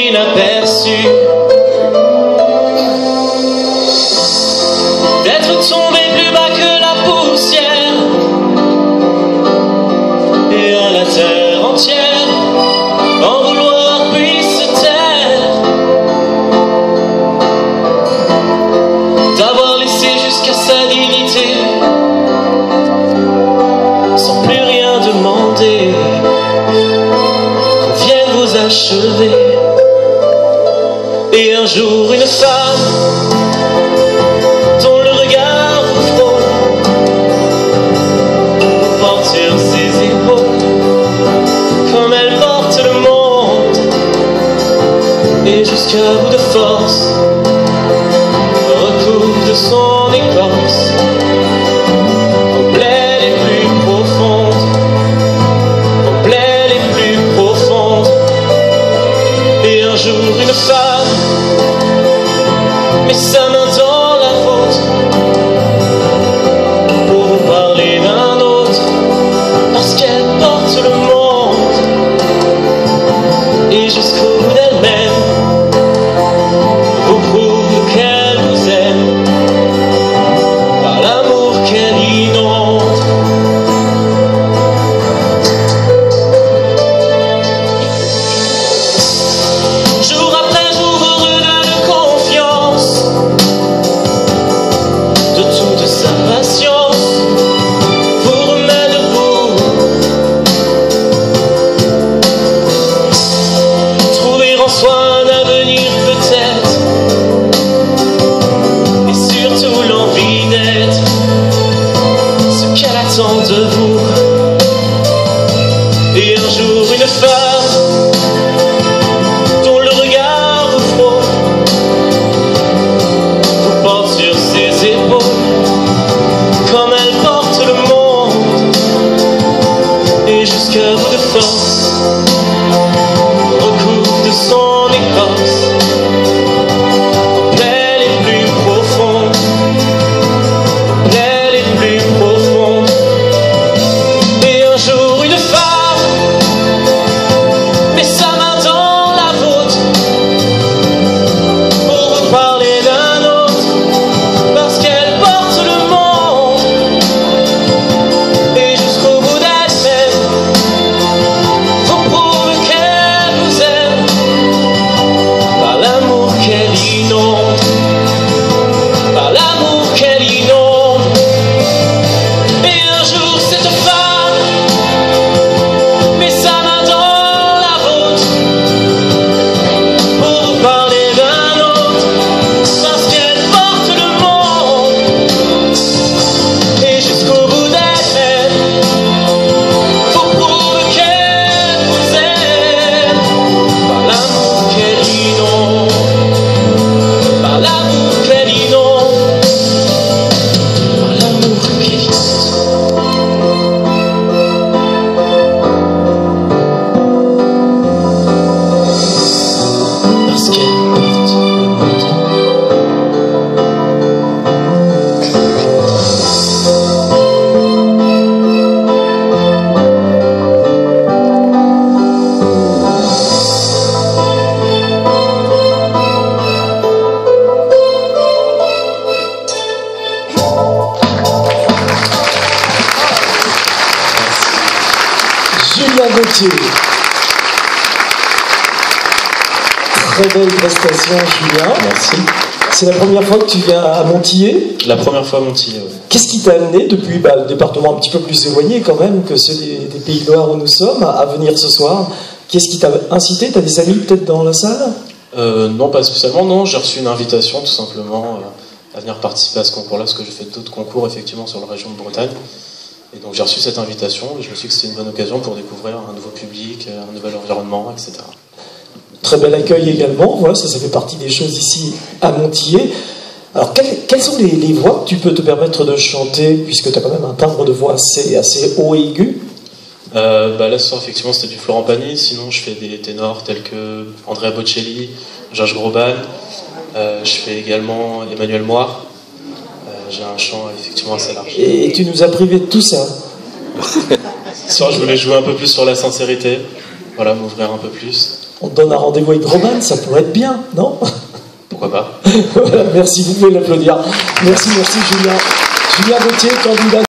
inaperçu, d'être tombé plus bas que la poussière, et à la terre entière en vouloir puisse se taire, d'avoir laissé jusqu'à sa dignité sans plus rien demander, qu'on vienne vous achever. Et un jour une femme dont le regard vous frôle porte sur ses épaules comme elle porte le monde, et jusqu'à bout de force recouvre de son écorce aux plaies les plus profondes, aux plaies les plus profondes. Et un jour une femme met sa main dans la vôtre pour vous parler d'un autre, parce qu'elle porte le monde, et jusqu'au bout d'elle-même vous prouve qu'elle vous aime par l'amour qu'elle inonde. Jour après jour heureux de confiance, de toute sa patience, vous remet debout. Trouver en soi un avenir peut-être, et surtout l'envie d'être ce qu'elle attend de vous. Et un jour une femme dont le regard vous frôle vous porte sur ses épaules comme elle porte le monde, et jusqu'à bout de force recouvre de son écorce aux plaies les plus profondes, aux plaies les plus profondes. Et un jour une femme met sa main dans la vôtre pour vous parler d'un autre, parce qu'elle porte le monde, et jusqu'au bout d'elle-même vous prouve qu'elle vous aime par l'amour qu'elle inonde, par l'amour qu'elle inonde. Et un jour cette femme met sa main dans la vôtre pour vous parler d'un autre, parce qu'elle porte le monde, et jusqu'au bout d'elle-même vous prouve qu'elle vous aime par l'amour qu'elle inonde, par l'amour qu'elle inonde, par l'amour qu'elle inonde. Parce qu'elle porte le monde. Julien Gauthier. Très belle prestation, Julien. Merci. C'est la première fois que tu viens à Montillé. La première fois à Montillé, oui. Qu'est-ce qui t'a amené, depuis le département un petit peu plus éloigné quand même que ceux des Pays de Loire où nous sommes, à venir ce soir? Qu'est-ce qui t'a incité? T'as des amis peut-être dans la salle? Non, pas spécialement, non. J'ai reçu une invitation, tout simplement, à venir participer à ce concours-là, parce que j'ai fait d'autres concours, effectivement, sur la région de Bretagne. Et donc j'ai reçu cette invitation, et je me suis dit que c'était une bonne occasion pour découvrir un nouveau public, un nouvel environnement, etc. Très bel accueil également, voilà, ça fait partie des choses ici à Montillé. Alors, quelles sont les voix que tu peux te permettre de chanter, puisque tu as quand même un timbre de voix assez haut et aigu? Là, ce soir, effectivement, c'était du Florent Pagny. Sinon, je fais des ténors tels que Andrea Bocelli, Georges Groban. Je fais également Emmanuel Moir. J'ai un chant, effectivement, assez large. Et tu nous as privé de tout ça. Ce soir, je voulais jouer un peu plus sur la sincérité. voilà, m'ouvrir un peu plus. On te donne un rendez-vous avec Roman, ça pourrait être bien, non? Pourquoi pas? Voilà, merci, vous pouvez l'applaudir. Merci, Julien. Julien Gauthier, candidat.